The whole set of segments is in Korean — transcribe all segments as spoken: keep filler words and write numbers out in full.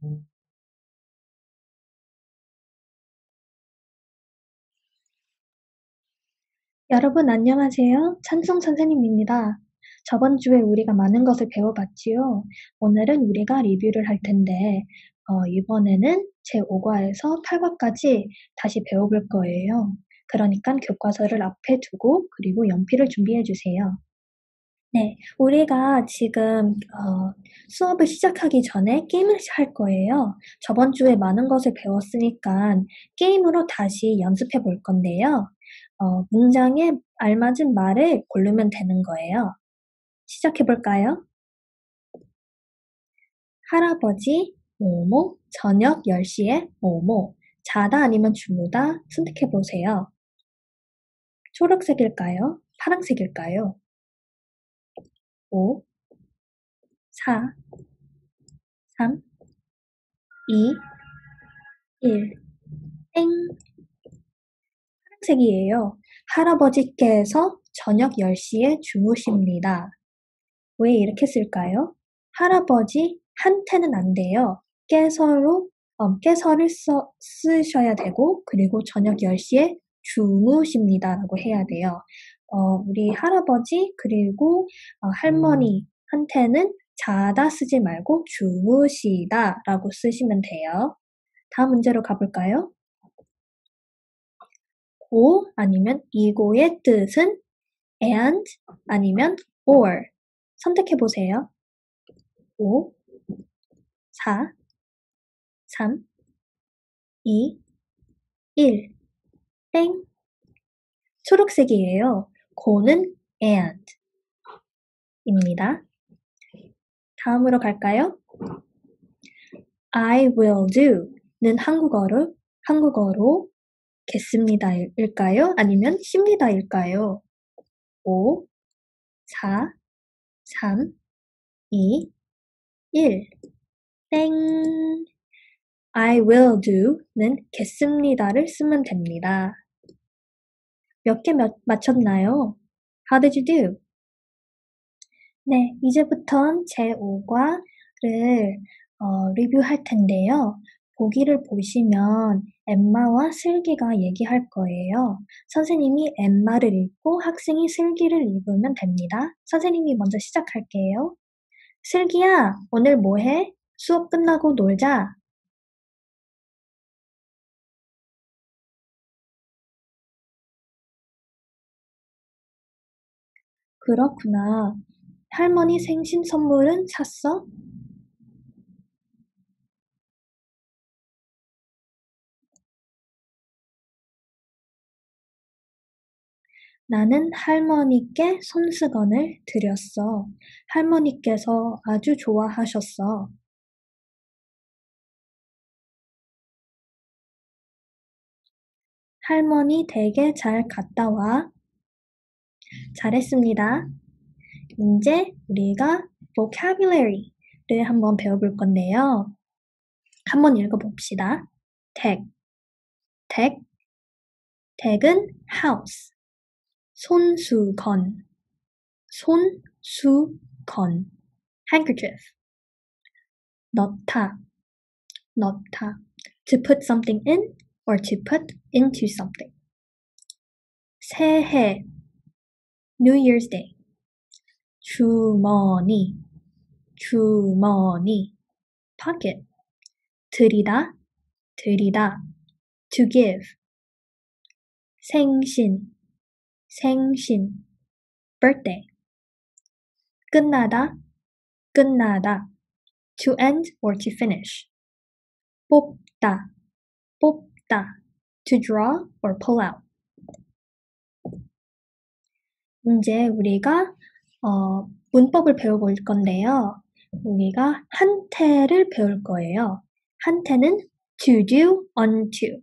여러분 안녕하세요. 찬송 선생님입니다. 저번 주에 우리가 많은 것을 배워봤지요. 오늘은 우리가 리뷰를 할 텐데 어, 이번에는 제오 과에서 팔 과까지 다시 배워볼 거예요. 그러니까 교과서를 앞에 두고 그리고 연필을 준비해 주세요. 네, 우리가 지금 어, 수업을 시작하기 전에 게임을 할 거예요. 저번 주에 많은 것을 배웠으니까 게임으로 다시 연습해 볼 건데요. 어, 문장에 알맞은 말을 고르면 되는 거예요. 시작해 볼까요? 할아버지, 뭐뭐, 저녁 열 시에 뭐뭐, 자다 아니면 주무다 선택해 보세요. 초록색일까요? 파란색일까요? 오, 사, 삼, 이, 일. 땡! 파란색이에요. 할아버지께서 저녁 열 시에 주무십니다. 왜 이렇게 쓸까요? 할아버지 한테는 안 돼요. 깨서로, 어, 깨서를 써, 쓰셔야 되고, 그리고 저녁 열 시에 주무십니다. 라고 해야 돼요. 어, 우리 할아버지, 그리고 어, 할머니한테는 자다 쓰지 말고 주무시다 라고 쓰시면 돼요. 다음 문제로 가볼까요? 고 아니면 이고의 뜻은 and 아니면 or 선택해 보세요. 오, 사, 삼, 이, 일. 땡. 초록색이에요. 고는 and 입니다. 다음으로 갈까요? I will do는 한국어로 한국어로 겠습니다일까요? 아니면 십니다일까요? 오, 사, 삼, 이, 일. 땡. I will do는 겠습니다를 쓰면 됩니다. 몇 개 맞췄나요? How did you do? 네, 이제부턴 제오 과를 어, 리뷰할 텐데요. 보기를 보시면 엠마와 슬기가 얘기할 거예요. 선생님이 엠마를 읽고 학생이 슬기를 읽으면 됩니다. 선생님이 먼저 시작할게요. 슬기야, 오늘 뭐 해? 수업 끝나고 놀자. 그렇구나. 할머니 생신 선물은 샀어? 나는 할머니께 손수건을 드렸어. 할머니께서 아주 좋아하셨어. 할머니 댁에 잘 갔다 와. 잘했습니다. 이제 우리가 vocabulary를 한번 배워볼 건데요. 한번 읽어봅시다. 댁, 댁, 댁은 house. 손수건, 손수건. handkerchief. 넣다, 넣다. To put something in or to put into something. 새해, New Year's Day. 주머니, 주머니. pocket. 드리다, 드리다. to give. 생신, 생신. birthday. 끝나다, 끝나다. to end or to finish. 뽑다, 뽑다. to draw or pull out. 이제 우리가 어, 문법을 배워볼 건데요. 우리가 한태를 배울 거예요. 한태는 to do, unto.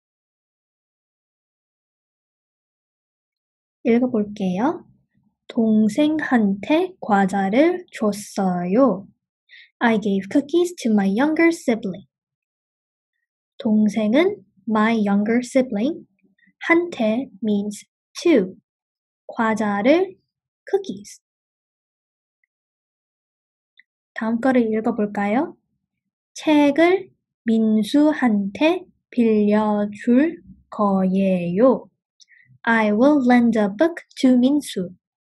읽어볼게요. 동생한테 과자를 줬어요. I gave cookies to my younger sibling. 동생은 my younger sibling. 한테 means to. 과자를 cookies. 다음 거를 읽어볼까요? 책을 민수한테 빌려줄 거예요. I will lend a book to 민수.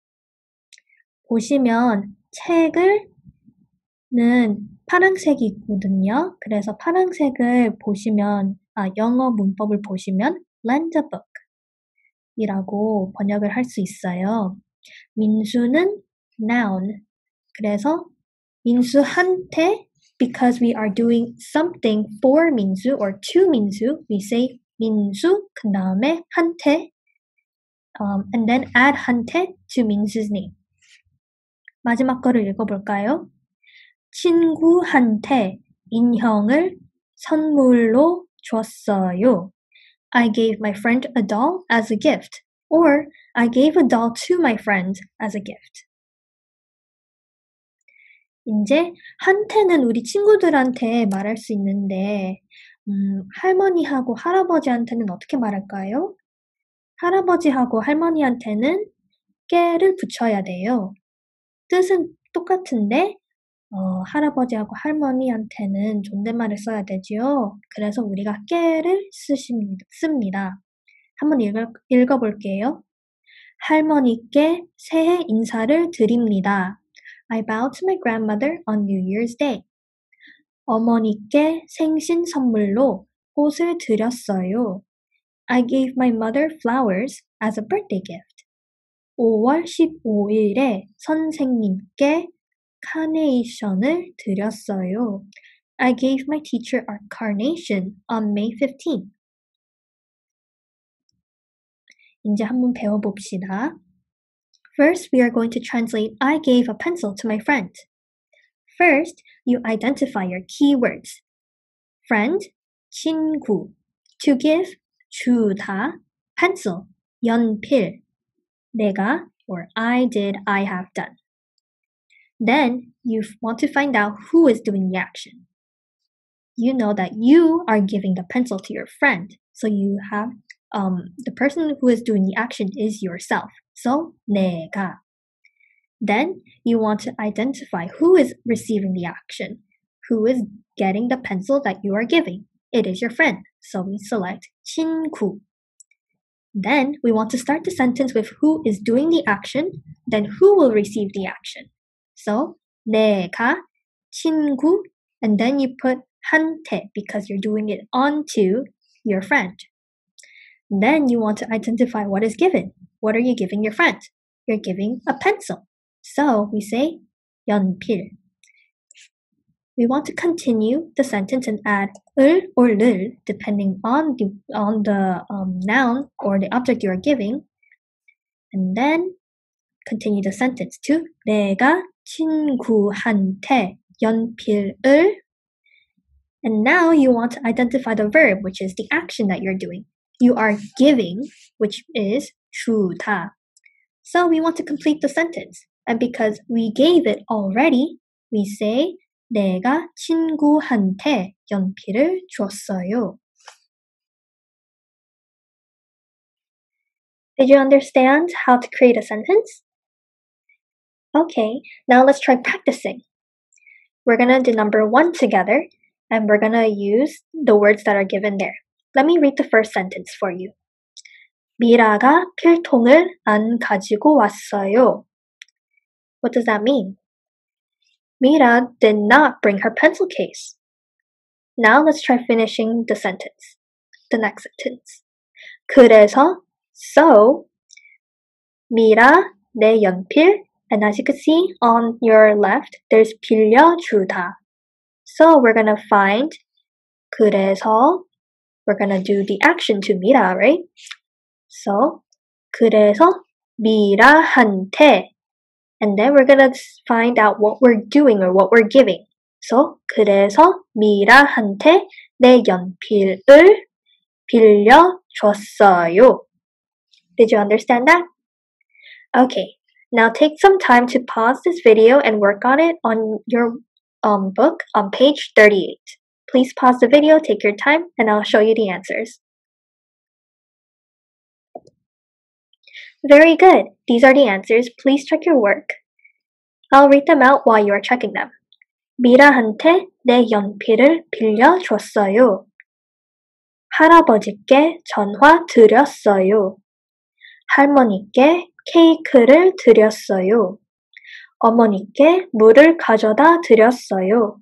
보시면 책을 는 파란색이 있거든요. 그래서 파란색을 보시면, 아, 영어 문법을 보시면 lend a book 이라고 번역을 할 수 있어요. 민수는 noun. 그래서 민수한테, because we are doing something for 민수 or to 민수, we say 민수, 그 다음에 한테, um, and then add 한테 to 민수's name. 마지막 거를 읽어볼까요? 친구한테 인형을 선물로 줬어요. I gave my friend a doll as a gift. Or I gave a doll to my friend as a gift. 이제 한테는 우리 친구들한테 말할 수 있는데 음, 할머니하고 할아버지한테는 어떻게 말할까요? 할아버지하고 할머니한테는 깨를 붙여야 돼요. 뜻은 똑같은데 어, 할아버지하고 할머니한테는 존댓말을 써야 되지요. 그래서 우리가 깨를 쓰십니다, 씁니다. 한번 읽어, 읽어볼게요. 할머니께 새해 인사를 드립니다. I bow to my grandmother on New Year's Day. 어머니께 생신 선물로 꽃을 드렸어요. I gave my mother flowers as a birthday gift. 오월 십오일에 선생님께 카네이션을 드렸어요. I gave my teacher a carnation on May fifteenth. 이제 한번 배워봅시다. First, we are going to translate I gave a pencil to my friend. First, you identify your keywords. Friend, 친구. To give, 주다. Pencil, 연필. 내가, or I did, I have done. Then, you want to find out who is doing the action. You know that you are giving the pencil to your friend. So you have, um, the person who is doing the action is yourself. So, 내가. Then, you want to identify who is receiving the action. Who is getting the pencil that you are giving. It is your friend. So we select 친구. Then, we want to start the sentence with who is doing the action, then who will receive the action. So, 내가 친구, and then you put 한테 because you're doing it onto your friend. Then you want to identify what is given. What are you giving your friend? You're giving a pencil. So we say 연필. We want to continue the sentence and add 을 or 를 depending on the on the um, noun or the object you are giving. And then continue the sentence to 내가 친구한테 연필을. And now you want to identify the verb, which is the action that you're doing. You are giving, which is 주다. So we want to complete the sentence. And because we gave it already, we say 내가 친구한테 연필을 줬어요. Did you understand how to create a sentence? Okay, now let's try practicing. We're gonna do number one together, and we're gonna use the words that are given there. Let me read the first sentence for you. 미라가 필통을 안 가지고 왔어요. What does that mean? Mira did not bring her pencil case. Now let's try finishing the sentence. The next sentence. 그래서, so, 미라 내 연필, and as you can see on your left, there's 빌려주다. So we're gonna find 그래서, we're gonna do the action to 미라, right? So, 그래서 미라한테, and then we're gonna find out what we're doing or what we're giving. So, 그래서 미라한테 내 연필을 빌려줬어요. Did you understand that? Okay, now take some time to pause this video and work on it on your um, book on page thirty-eight. Please pause the video, take your time, and I'll show you the answers. Very good. These are the answers. Please check your work. I'll read them out while you are checking them. 미라한테 내 연필을 빌려줬어요. 할아버지께 전화 드렸어요. 할머니께 케이크를 드렸어요. 어머니께 물을 가져다 드렸어요.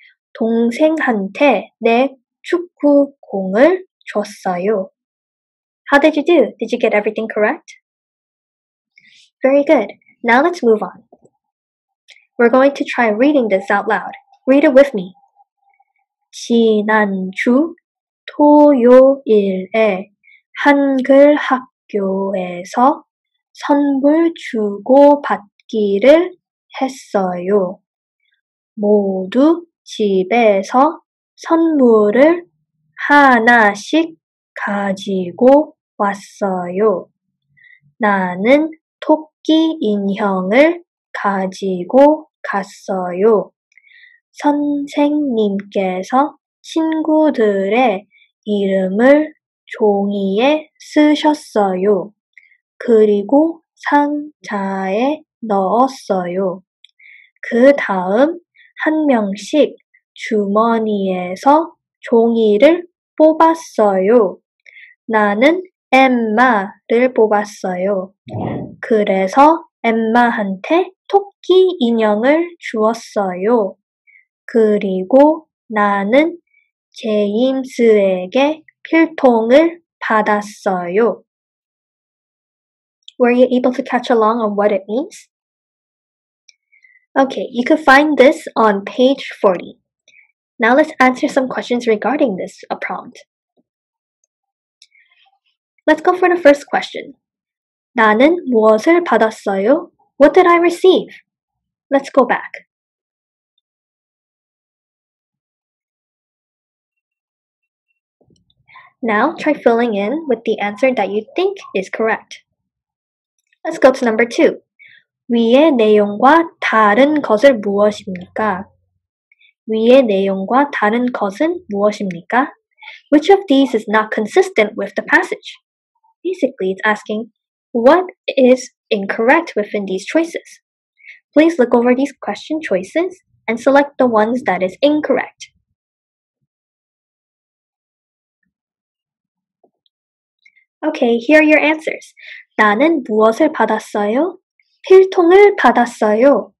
동생한테 내 축구공을 줬어요. How did you do? Did you get everything correct? Very good. Now let's move on. We're going to try reading this out loud. Read it with me. 지난주 토요일에 한글 학교에서 선물 주고받기를 했어요. 모두 집에서 선물을 하나씩 가지고 왔어요. 나는 토끼 인형을 가지고 갔어요. 선생님께서 친구들의 이름을 종이에 쓰셨어요. 그리고 상자에 넣었어요. 그 다음 한 명씩 주머니에서 종이를 뽑았어요. 나는 엠마를 뽑았어요. 그래서 엠마한테 토끼 인형을 주었어요. 그리고 나는 제임스에게 필통을 받았어요. Were you able to catch along on what it means? Okay, you can find this on page forty. Now let's answer some questions regarding this a prompt. Let's go for the first question. 나는 무엇을 받았어요? What did I receive? Let's go back. Now try filling in with the answer that you think is correct. Let's go to number two. 위의 내용과 다른 것은 무엇입니까? 위의 내용과 다른 것은 무엇입니까? Which of these is not consistent with the passage? Basically, it's asking, what is incorrect within these choices? Please look over these question choices and select the ones that is incorrect. Okay, here are your answers. 나는 무엇을 받았어요? 필통을 받았어요.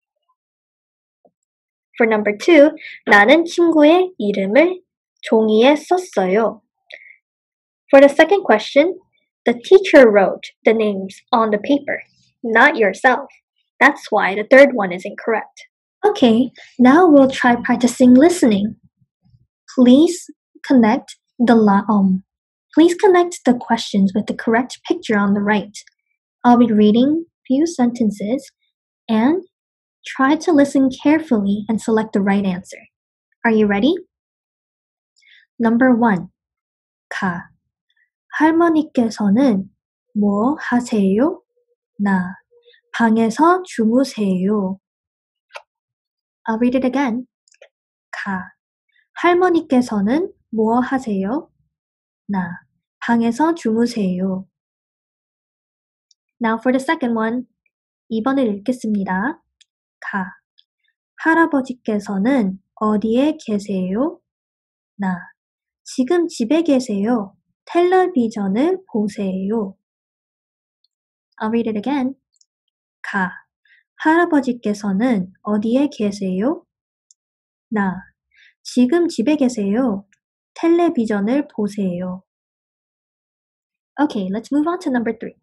For number two, 나는 친구의 이름을 종이에 썼어요. For the second question, the teacher wrote the names on the paper, not yourself. That's why the third one is incorrect. Okay, now we'll try practicing listening. Please connect the la um. Please connect the questions with the correct picture on the right. I'll be reading few sentences and try to listen carefully and select the right answer. Are you ready? Number one. 가. 할머니께서는 뭐 하세요? 나. 방에서 주무세요. I'll read it again. 가. 할머니께서는 뭐 하세요? 나. 방에서 주무세요. Now for the second one. 이 번을 읽겠습니다. 가. 할아버지께서는 어디에 계세요? 나. 지금 집에 계세요. 텔레비전을 보세요. I'll read it again. 가. 할아버지께서는 어디에 계세요? 나. 지금 집에 계세요. 텔레비전을 보세요. Okay, let's move on to number three.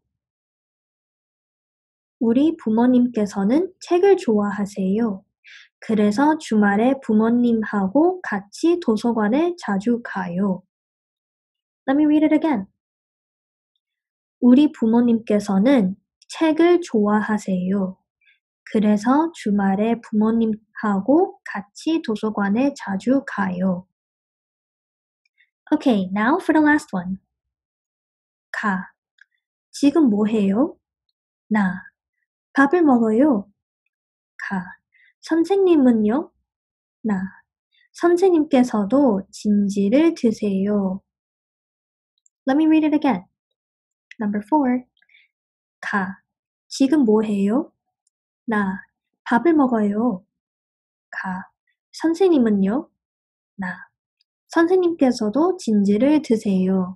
우리 부모님께서는 책을 좋아하세요. 그래서 주말에 부모님하고 같이 도서관에 자주 가요. Let me read it again. 우리 부모님께서는 책을 좋아하세요. 그래서 주말에 부모님하고 같이 도서관에 자주 가요. Okay, now for the last one. 가. 지금 뭐 해요? 나. 밥을 먹어요. 가. 선생님은요? 나. 선생님께서도 진지를 드세요. Let me read it again. Number four. 가. 지금 뭐 해요? 나. 밥을 먹어요. 가. 선생님은요? 나. 선생님께서도 진지를 드세요.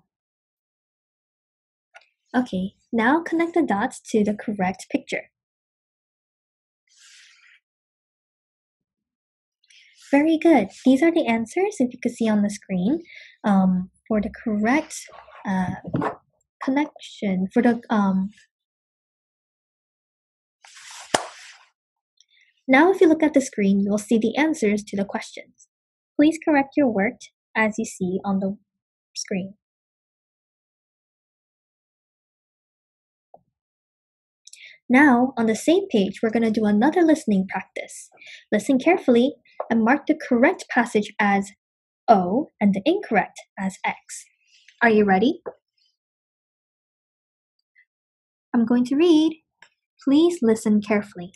Okay, now connect the dots to the correct picture. Very good. These are the answers, if you could see on the screen, um, for the correct uh, connection, for the um, now if you look at the screen, you'll see the answers to the questions. Please correct your work as you see on the screen. Now, on the same page, we're going to do another listening practice. Listen carefully and mark the correct passage as O and the incorrect as X. Are you ready? I'm going to read. Please listen carefully.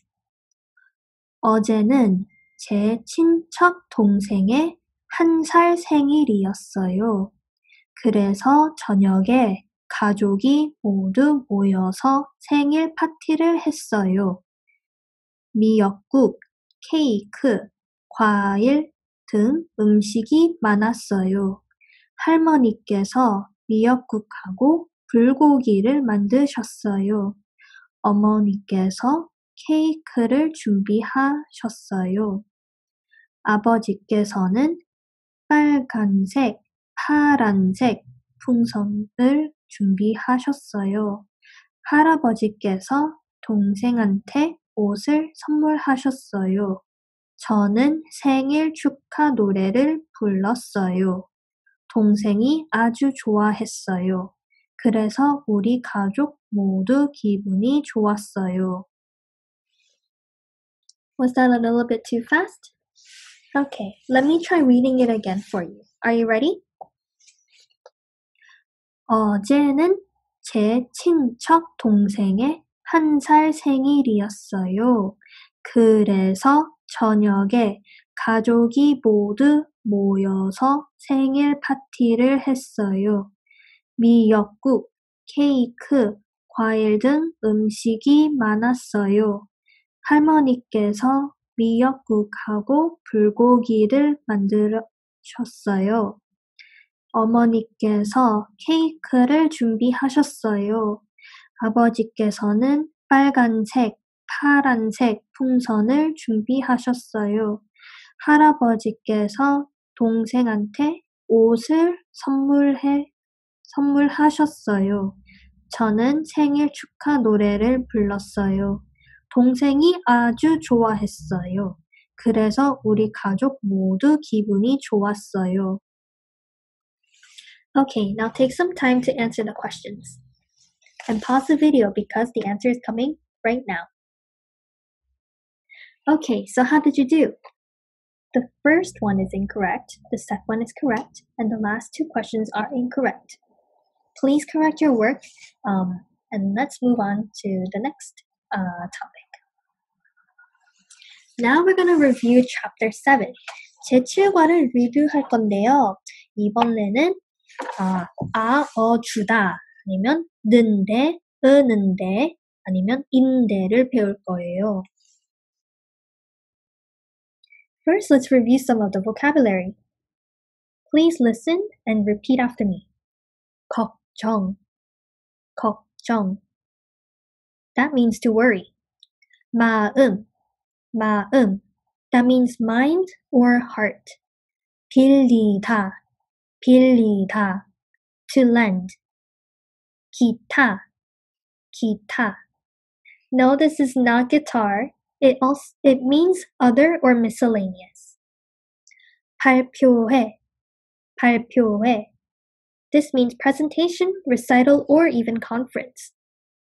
어제는 제 친척 동생의 한 살 생일이었어요. 그래서 저녁에 가족이 모두 모여서 생일 파티를 했어요. 미역국, 케이크, 과일 등 음식이 많았어요. 할머니께서 미역국하고 불고기를 만드셨어요. 어머니께서 케이크를 준비하셨어요. 아버지께서는 빨간색, 파란색 풍선을 준비하셨어요. 할아버지께서 동생한테 옷을 선물하셨어요. 저는 생일 축하 노래를 불렀어요. 동생이 아주 좋아했어요. 그래서 우리 가족 모두 기분이 좋았어요. Was that a little bit too fast? Okay, let me try reading it again for you. Are you ready? 어제는 제 친척 동생의 한 살 생일이었어요. 그래서 저녁에 가족이 모두 모여서 생일 파티를 했어요. 미역국, 케이크, 과일 등 음식이 많았어요. 할머니께서 미역국하고 불고기를 만드셨어요. 어머니께서 케이크를 준비하셨어요. 아버지께서는 빨간색, 파란색 풍선을 준비하셨어요. 할아버지께서 동생한테 옷을 선물해, 선물하셨어요. 저는 생일 축하 노래를 불렀어요. 동생이 아주 좋아했어요. 그래서 우리 가족 모두 기분이 좋았어요. Okay, now take some time to answer the questions. And pause the video because the answer is coming right now. Okay, so how did you do? The first one is incorrect, the second one is correct, and the last two questions are incorrect. Please correct your work, um, and let's move on to the next uh, topic. Now we're going to review chapter seven. 제칠 과를 리뷰할 건데요. 이번에는 아, 아, 어, 주다 아니면 는데, 으는데 아니면 인데를 배울 거예요. First, let's review some of the vocabulary. Please listen and repeat after me. 걱정, 걱정. That means to worry. 마음, 마음. That means mind or heart. 빌리다, 빌리다. To lend. 기타, 기타. No, this is not guitar. It also it means other or miscellaneous. 발표회, 발표회. This means presentation, recital, or even conference.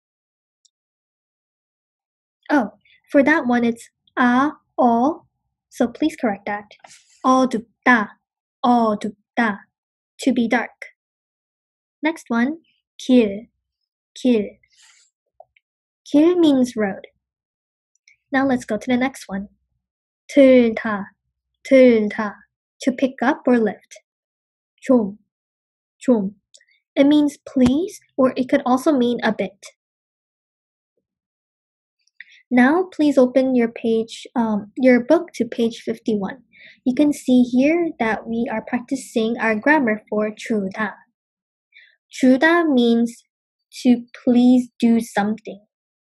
Oh, for that one it's 아, 어. So please correct that. 어둡다, 어둡다. To be dark. Next one, 길, 길. 길 means road. Now let's go to the next one. 들다, 들다. To pick up or lift. 좀, 좀. It means please, or it could also mean a bit. Now please open your page, um, your book to page fifty-one. You can see here that we are practicing our grammar for 주다. 주다 means to please do something.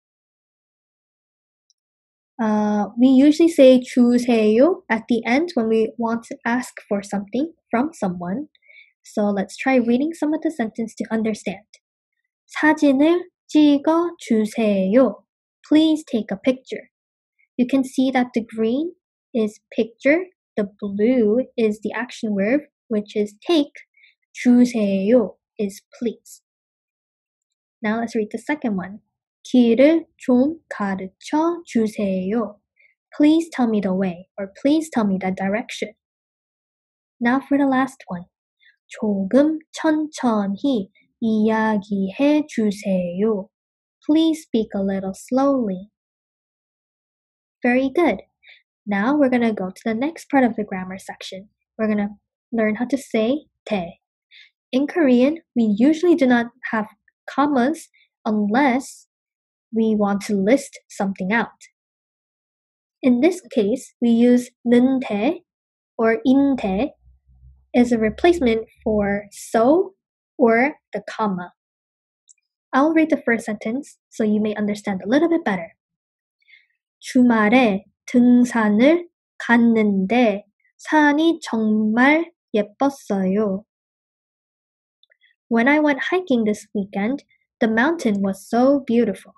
Uh, we usually say 주세요 at the end when we want to ask for something from someone. So let's try reading some of the sentence to understand. 사진을 찍어 주세요. Please take a picture. You can see that the green is picture, the blue is the action verb, which is take. 주세요 is please. Now let's read the second one. 길을 좀 가르쳐 주세요. Please tell me the way, or please tell me the direction. Now for the last one. 조금 천천히 이야기해 주세요. Please speak a little slowly. Very good. Now we're going to go to the next part of the grammar section. We're going to learn how to say 대. In Korean, we usually do not have commas unless we want to list something out. In this case, we use 는대 or 인대 as a replacement for so or the comma. I'll read the first sentence so you may understand a little bit better. 주말에 등산을 갔는데 산이 정말 예뻤어요. When I went hiking this weekend, the mountain was so beautiful.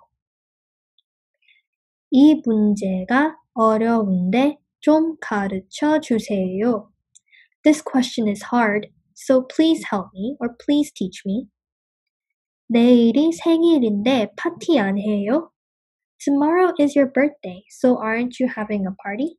이 문제가 어려운데 좀 가르쳐 주세요. This question is hard, so please help me or please teach me. 내일이 생일인데 파티 안 해요? Tomorrow is your birthday, so aren't you having a party?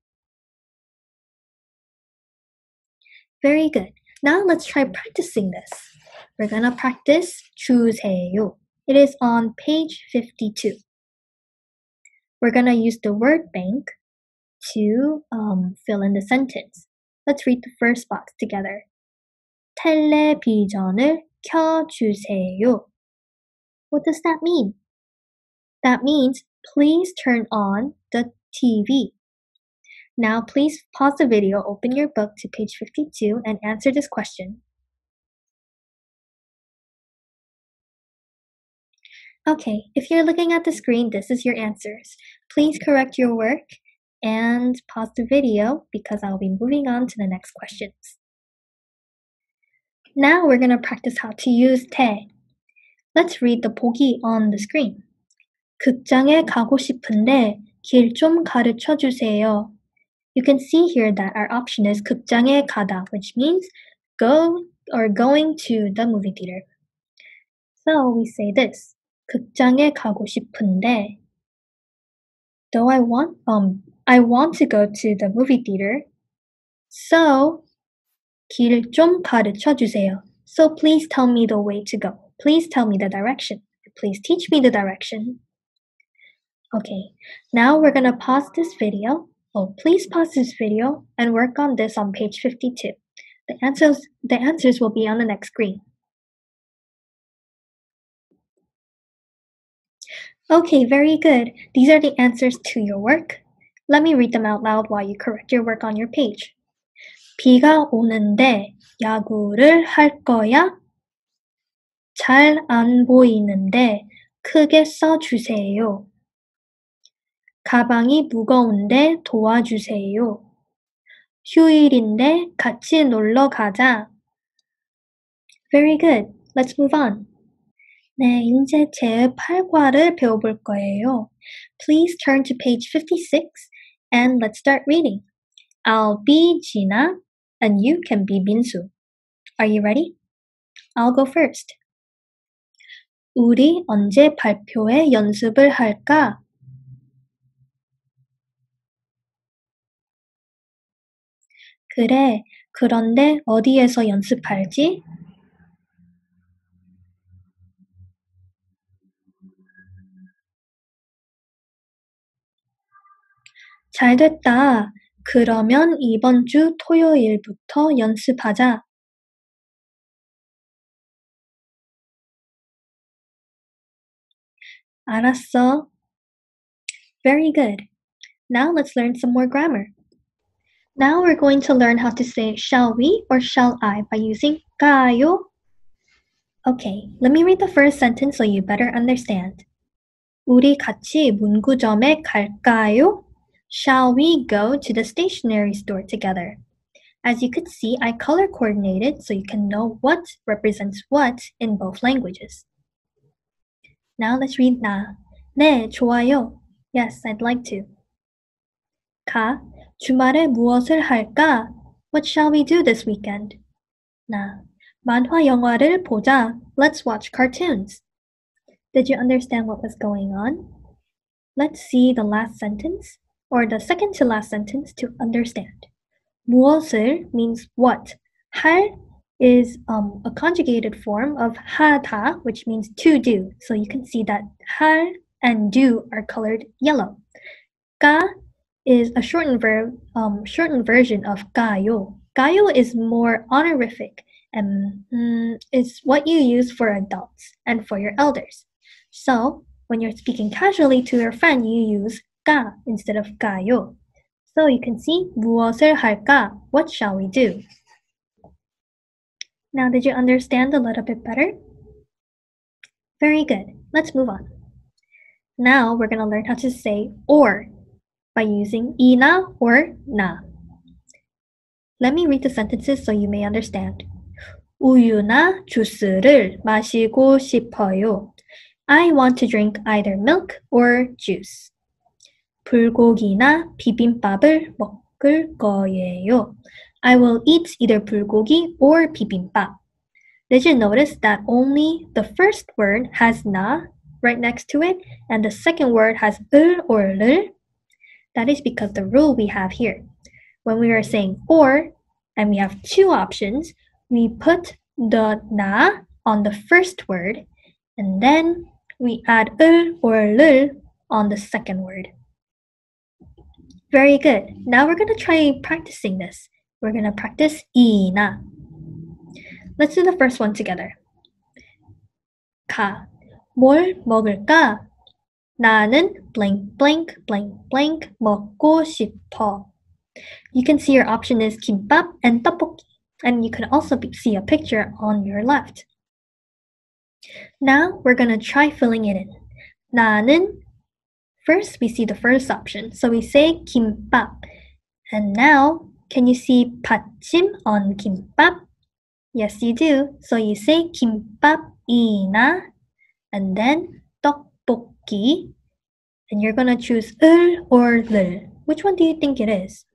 Very good. Now let's try practicing this. We're gonna practice 주세요. It is on page fifty-two. We're gonna use the word bank to um, fill in the sentence. Let's read the first box together. 텔레비전을 켜주세요. What does that mean? That means please turn on the T V. Now please pause the video, open your book to page fifty-two and answer this question. Okay, if you're looking at the screen, this is your answers. Please correct your work and pause the video because I'll be moving on to the next questions. Now we're going to practice how to use 대. Let's read the 보기 on the screen. 극장에 가고 싶은데 길 좀 가르쳐 주세요. You can see here that our option is 극장에 가다, which means go or going to the movie theater. So we say this. 극장에 가고 싶은데 though I want um I want to go to the movie theater. So 길 좀 가르쳐 주세요. So please tell me the way to go. Please tell me the direction. Please teach me the direction. Okay, now we're gonna pause this video. Oh, please pause this video and work on this on page fifty-two. The answers, the answers will be on the next screen. Okay, very good. These are the answers to your work. Let me read them out loud while you correct your work on your page. 비가 오는데 야구를 할 거야? 잘 안 보이는데 크게 써주세요. 가방이 무거운데 도와주세요. 휴일인데 같이 놀러 가자. Very good. Let's move on. 네, 이제 제팔 과를 배워볼 거예요. Please turn to page fifty-six and let's start reading. I'll be Gina and you can be 민수. Are you ready? I'll go first. 우리 언제 발표회 연습을 할까? 그래, 그런데 어디에서 연습할지? 잘됐다. 그러면 이번 주 토요일부터 연습하자. 알았어. Very good. Now let's learn some more grammar. Now we're going to learn how to say shall we or shall I by using 가요. Okay, let me read the first sentence so you better understand. 우리 같이 문구점에 갈까요? Shall we go to the stationery store together? As you could see, I color coordinated so you can know what represents what in both languages. Now let's read 나. 네, 좋아요. Yes, I'd like to. 가. 주말에 무엇을 할까? What shall we do this weekend? 나. 만화 영화를 보자. Let's watch cartoons. Did you understand what was going on? Let's see the last sentence, or the second to last sentence to understand. 무엇을 means what. 할 is um, a conjugated form of 하다, which means to do. So you can see that 할 and do are colored yellow. 가 is a shortened verb, um, shortened version of 가요. 가요 is more honorific and mm, is what you use for adults and for your elders. So when you're speaking casually to your friend, you use 가 instead of 가요. So you can see 무엇을 할까? What shall we do? Now, did you understand a little bit better? Very good. Let's move on. Now we're going to learn how to say or by using 이나 or 나. Let me read the sentences so you may understand. 우유나 주스를 마시고 싶어요. I want to drink either milk or juice. 불고기나 비빔밥을 먹을 거예요. I will eat either 불고기 or bibimbap. Did you notice that only the first word has na right next to it and the second word has 을 or 를? That is because the rule we have here. When we are saying or and we have two options, we put the na on the first word and then we add 을 or 를 on the second word. Very good. Now we're going to try practicing this. We're going to practice 이나. Let's do the first one together. 가. 뭘 먹을까? 나는 blank blank blank blank 먹고 싶어. You can see your option is 김밥 and 떡볶이. And you can also see a picture on your left. Now we're going to try filling it in. 나는 First, we see the first option. So we say 김밥. And now, can you see 받침 on 김밥? Yes, you do. So you say 김밥이나 and then 떡볶이. And you're going to choose 을 or 를. Which one do you think it is?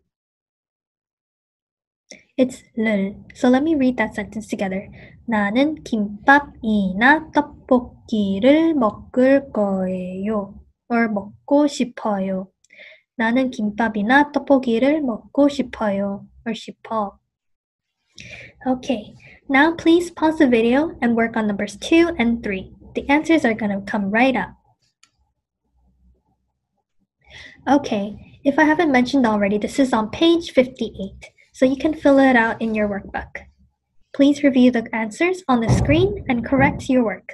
It's 를. So let me read that sentence together. 나는 김밥이나 떡볶이를 먹을 거예요. or 먹고 싶어요. 나는 김밥이나 떡볶이를 먹고 싶어요. or 싶어. Okay, now please pause the video and work on numbers two and three. The answers are going to come right up. Okay, if I haven't mentioned already, this is on page fifty-eight, so you can fill it out in your workbook. Please review the answers on the screen and correct your work.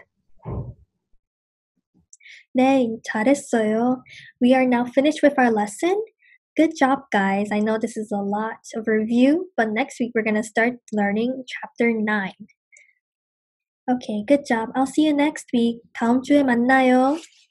네, 잘했어요. We are now finished with our lesson. Good job, guys. I know this is a lot of review, but next week we're going to start learning chapter nine. Okay, good job. I'll see you next week. 다음 주에 만나요.